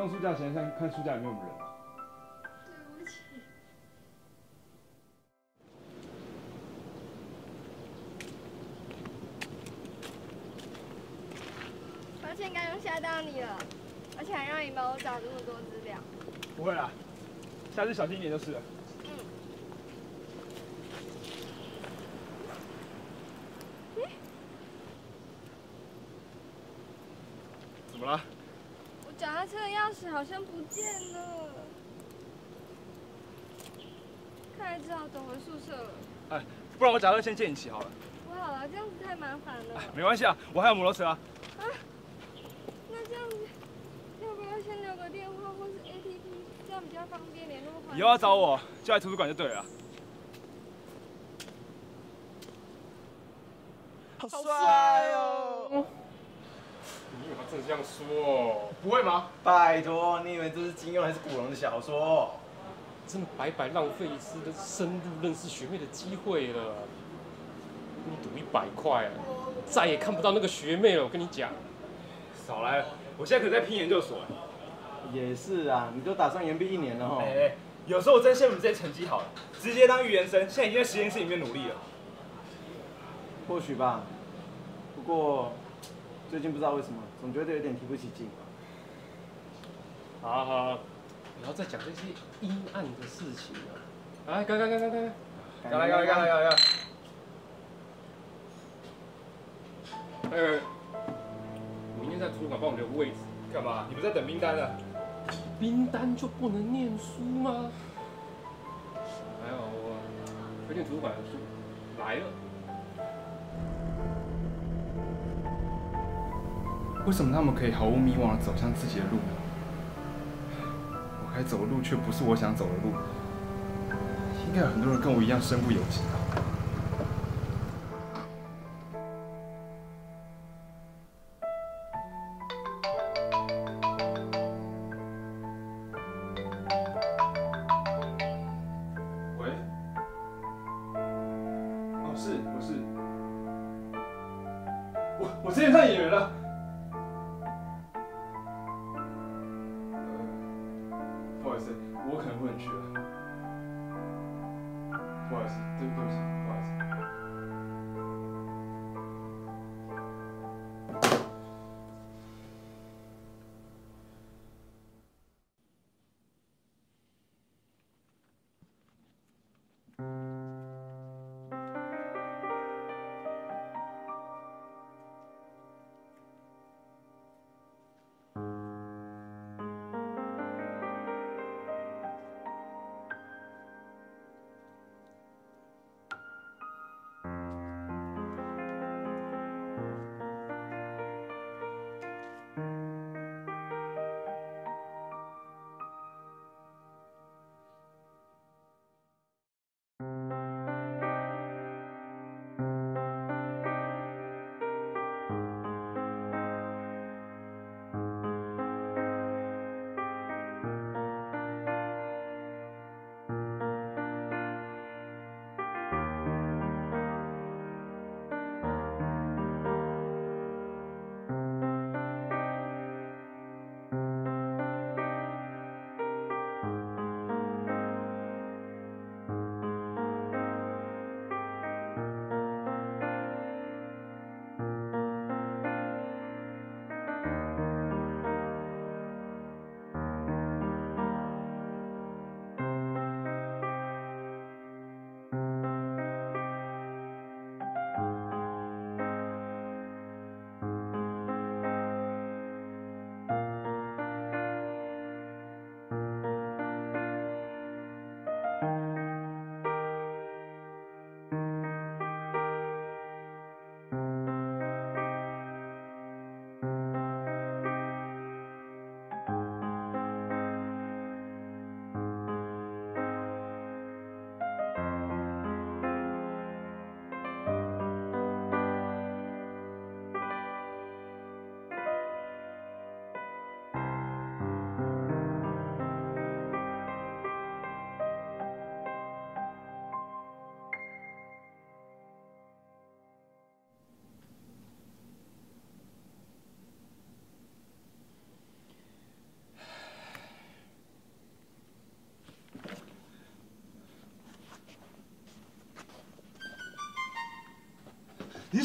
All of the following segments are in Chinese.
动书架前看书架有没有人啊？ 对不起。抱歉，刚刚吓到你了，而且还让你帮我找这么多资料。 不会啦，下次小心一点就是了。怎么了？ 我脚踏车的钥匙好像不见了，看来只好走回宿舍了。 哎，不然我脚踏车先借你骑好了。 不好了，这样子太麻烦了。 没关系啊，我还有摩托车啊。 啊，那这样子，要不要先留个电话或是 APP， 这样比较方便联络环境？ 以后要找我就来图书馆就对了。 好帅哦！ 你以为他真的这样说哦？ 不会吗？ 拜托，你以为这是金庸还是古龙的小说？ 真的白白浪费一次深入认识学妹的机会了。你赌100块啊，再也看不到那个学妹了。我跟你讲， 少来了，我现在可在拼研究所。 也是啊，你都打算延毕1年了哈。 有时候我真羡慕你这些成绩好的，直接当预言生，现在已经在实验室里面努力了。 或许吧，不过最近不知道为什么，总觉得有点提不起劲。 好好，不要再讲这些阴暗的事情了。来，干！ 干来！ 明天在图书馆帮我留个位置。 干嘛？你不是在等名单呢？ 冰单就不能念书吗？还有我推荐图书馆的书来了。 为什么他们可以毫无迷惘地走向自己的路呢？我该走的路却不是我想走的路。应该有很多人跟我一样身不由己吧。喂？哦，我是。我之前当演员了。不好意思，我可能不能去了。不好意思，对不起，不好意思。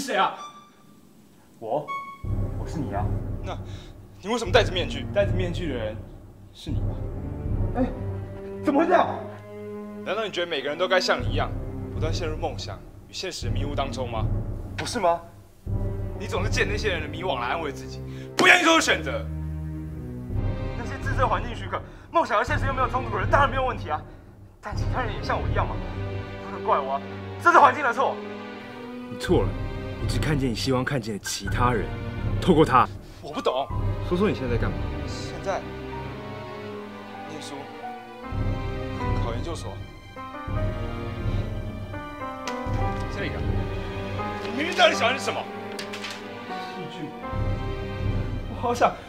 谁啊？我是你啊。 那，你为什么戴着面具？ 戴着面具的人是你吧？哎，怎么会这样？ 难道你觉得每个人都该像你一样，不断陷入梦想与现实的迷雾当中吗？ 不是吗？ 你总是借那些人的迷惘来安慰自己，不愿意做出选择。 那些自设环境许可、梦想和现实又没有冲突的人，当然没有问题啊。但其他人也像我一样嘛，不能怪我啊，这是环境的错。 你错了，你只看见你希望看见的其他人，透过他。 我不懂。 说说你现在在干嘛？ 现在念书，考研究所。这个，你明明知道你喜欢是什么。 戏剧，我好想，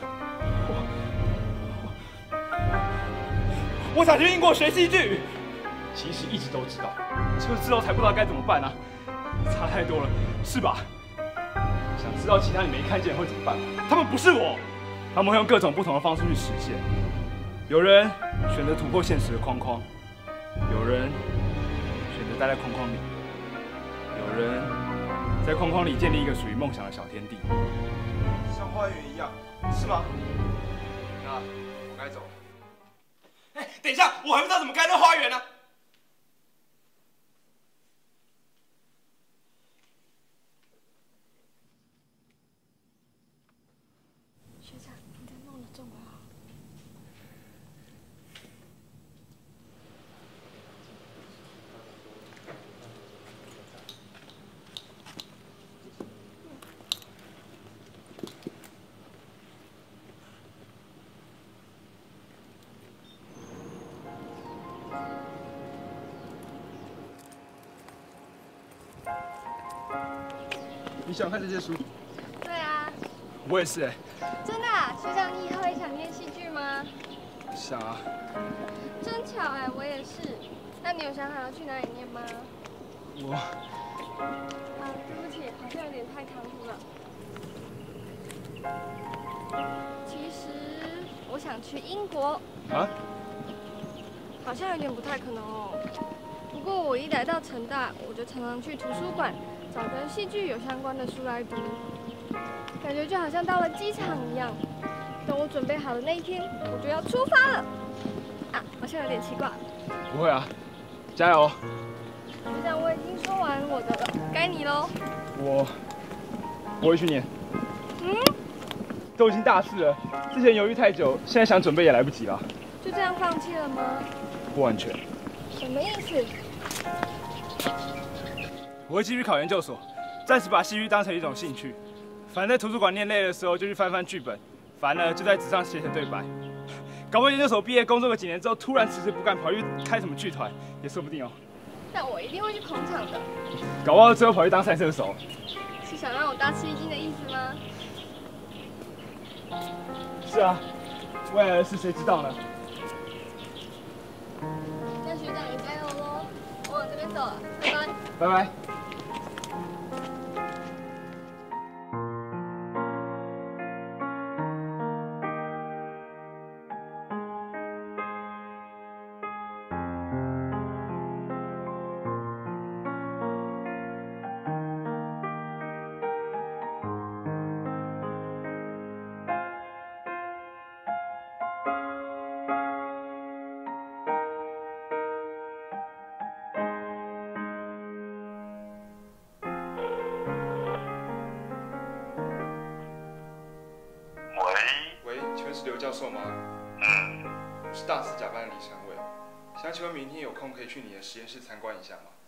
我想去英国学戏剧。其实一直都知道，就是知道才不知道该怎么办啊，差太多了，是吧？想知道其他你没看见会怎么办？他们不是我，他们会用各种不同的方式去实现。有人选择突破现实的框框，有人选择待在框框里，有人在框框里建立一个属于梦想的小天地， 像花园一样，是吗？那我该走了。哎，等一下，我还不知道怎么盖那花园呢。 学长，你在弄得这么好。 你喜欢看这些书？ 对啊， 我也是哎。 真的啊，学长，你以后也想念戏剧吗？ 想啊。 真巧哎，我也是。那你有想好要去哪里念吗？ 我啊，对不起，好像有点太唐突了。其实我想去英国。 啊？ 好像有点不太可能哦。不过我一来到成大，我就常常去图书馆找跟戏剧有相关的书来读，感觉就好像到了机场一样。等我准备好的那一天，我就要出发了。啊，好像有点奇怪。 不会啊，加油！ 学长，我已经说完我的了，该你喽。 我会去念。 嗯？ 都已经大四了，之前犹豫太久，现在想准备也来不及了。 就这样放弃了吗？ 不完全。 什么意思？ 我会继续考研究所，暂时把戏剧当成一种兴趣。反正在图书馆念累的时候，就去翻翻剧本，烦了就在纸上写写对白。搞不好研究所毕业工作个几年之后，突然辞职不干，跑去开什么剧团，也说不定哦。 但我一定会去捧场的。 搞不好最后跑去当赛车手。 是想让我大吃一惊的意思吗？ 是啊，未来的事谁知道呢？ 那学长也加油喽！我往这边走了，拜拜。 拜拜。 喂，请问是刘教授吗？我是大四甲班的李成伟，想请问明天有空可以去你的实验室参观一下吗？